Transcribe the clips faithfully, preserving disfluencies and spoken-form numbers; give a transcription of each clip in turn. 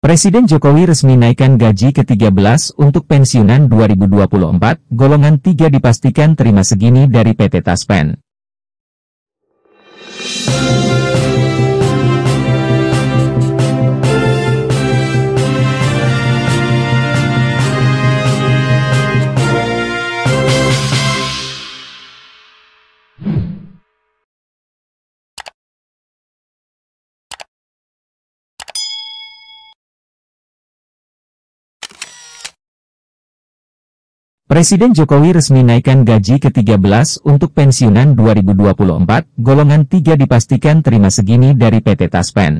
Presiden Jokowi resmi naikkan gaji ke tiga belas untuk pensiunan dua ribu dua puluh empat, golongan tiga dipastikan terima segini dari P T Taspen. Presiden Jokowi resmi naikkan gaji ke tiga belas untuk pensiunan dua ribu dua puluh empat, golongan tiga dipastikan terima segini dari P T Taspen.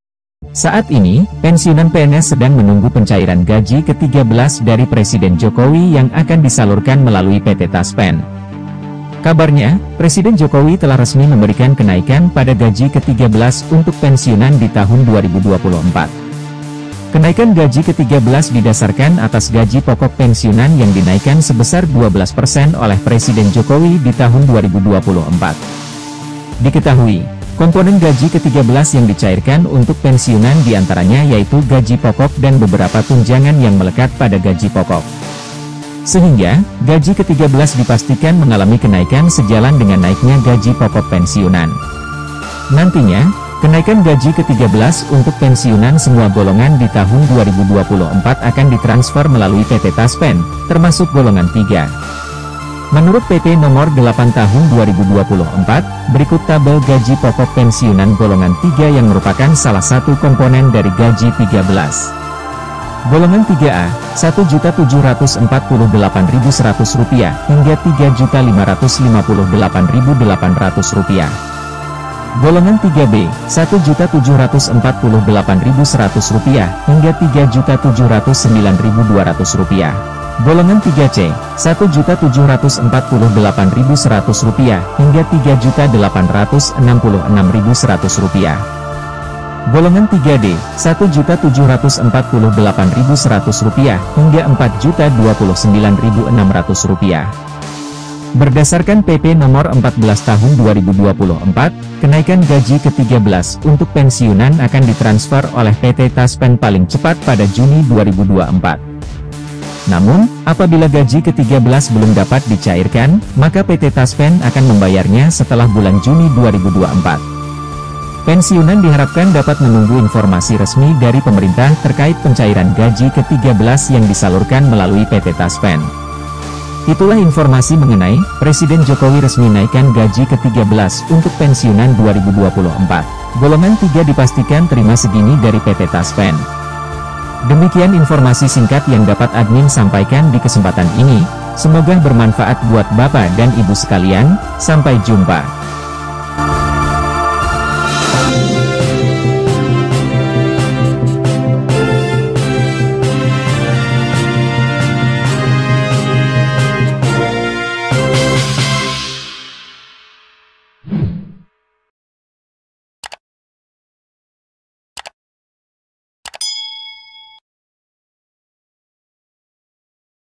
Saat ini, pensiunan P N S sedang menunggu pencairan gaji ke tiga belas dari Presiden Jokowi yang akan disalurkan melalui P T Taspen. Kabarnya, Presiden Jokowi telah resmi memberikan kenaikan pada gaji ke tiga belas untuk pensiunan di tahun dua ribu dua puluh empat. Kenaikan gaji ke tiga belas didasarkan atas gaji pokok pensiunan yang dinaikkan sebesar dua belas persen oleh Presiden Jokowi di tahun dua ribu dua puluh empat. Diketahui, komponen gaji ke tiga belas yang dicairkan untuk pensiunan diantaranya yaitu gaji pokok dan beberapa tunjangan yang melekat pada gaji pokok. Sehingga, gaji ke tiga belas dipastikan mengalami kenaikan sejalan dengan naiknya gaji pokok pensiunan. Nantinya, kenaikan gaji ke tiga belas untuk pensiunan semua golongan di tahun dua ribu dua puluh empat akan ditransfer melalui P T Taspen, termasuk golongan tiga. Menurut P P nomor delapan tahun dua ribu dua puluh empat, berikut tabel gaji pokok pensiunan golongan tiga yang merupakan salah satu komponen dari gaji tiga belas. Golongan tiga A, satu juta tujuh ratus empat puluh delapan ribu seratus rupiah hingga tiga juta lima ratus lima puluh delapan ribu delapan ratus rupiah. Golongan tiga B, satu juta tujuh ratus empat puluh delapan ribu seratus rupiah hingga tiga juta tujuh ratus sembilan ribu dua ratus rupiah. Golongan tiga C, satu juta tujuh ratus empat puluh delapan ribu seratus rupiah hingga tiga juta delapan ratus enam puluh enam ribu seratus rupiah. Golongan tiga D, satu juta tujuh ratus empat puluh delapan ribu seratus rupiah hingga empat juta dua puluh sembilan ribu enam ratus rupiah. Berdasarkan P P nomor empat belas tahun dua ribu dua puluh empat, kenaikan gaji ke tiga belas untuk pensiunan akan ditransfer oleh P T Taspen paling cepat pada Juni dua ribu dua puluh empat. Namun, apabila gaji ke tiga belas belum dapat dicairkan, maka P T Taspen akan membayarnya setelah bulan Juni dua ribu dua puluh empat. Pensiunan diharapkan dapat menunggu informasi resmi dari pemerintah terkait pencairan gaji ke tiga belas yang disalurkan melalui P T Taspen. Itulah informasi mengenai Presiden Jokowi resmi naikkan gaji ke tiga belas untuk pensiunan dua ribu dua puluh empat. Golongan tiga dipastikan terima segini dari P T Taspen. Demikian informasi singkat yang dapat admin sampaikan di kesempatan ini. Semoga bermanfaat buat Bapak dan Ibu sekalian. Sampai jumpa.